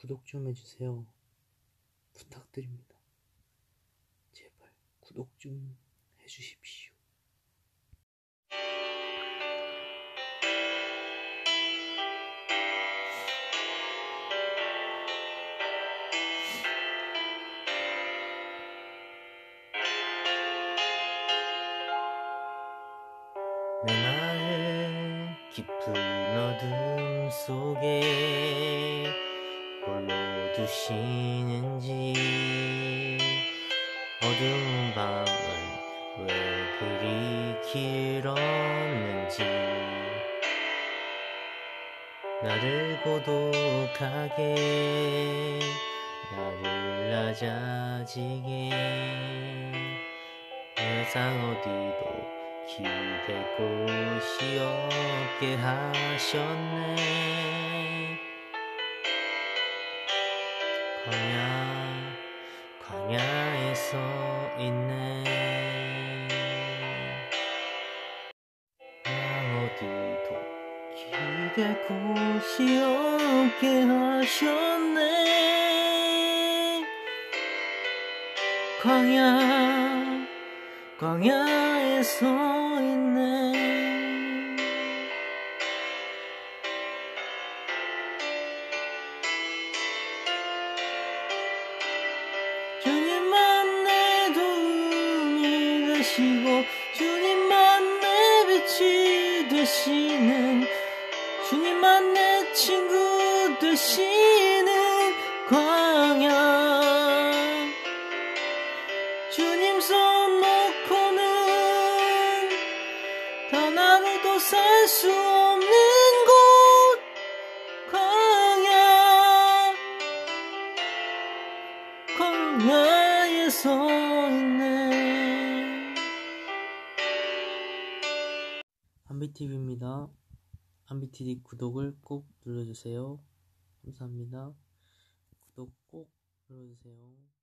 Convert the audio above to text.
구독 좀 해주세요. 부탁드립니다. 제발 구독 좀 해주십시오. 내 마음 깊은 어둠 속에 홀로 두시는지, 어두운 밤은 왜 그리 길었는지, 나를 고독하게, 나를 낮아지게, 세상 어디도 기댈 곳이 없게 하셨네. 광야에 서 있네. 나 어디도 기댈 곳이 없게 하셨네. 광야에 서 있네. 주님만 내 도움이 되시고, 주님만 내 빛이 되시는, 주님만 내 친구 되시는 광야. 주님 손 놓고는 단 하루도 살 수 없는 곳, 광야에 서 있네. 한비TV입니다. 한비TV 구독을 꼭 눌러주세요. 감사합니다. 구독 꼭 눌러주세요.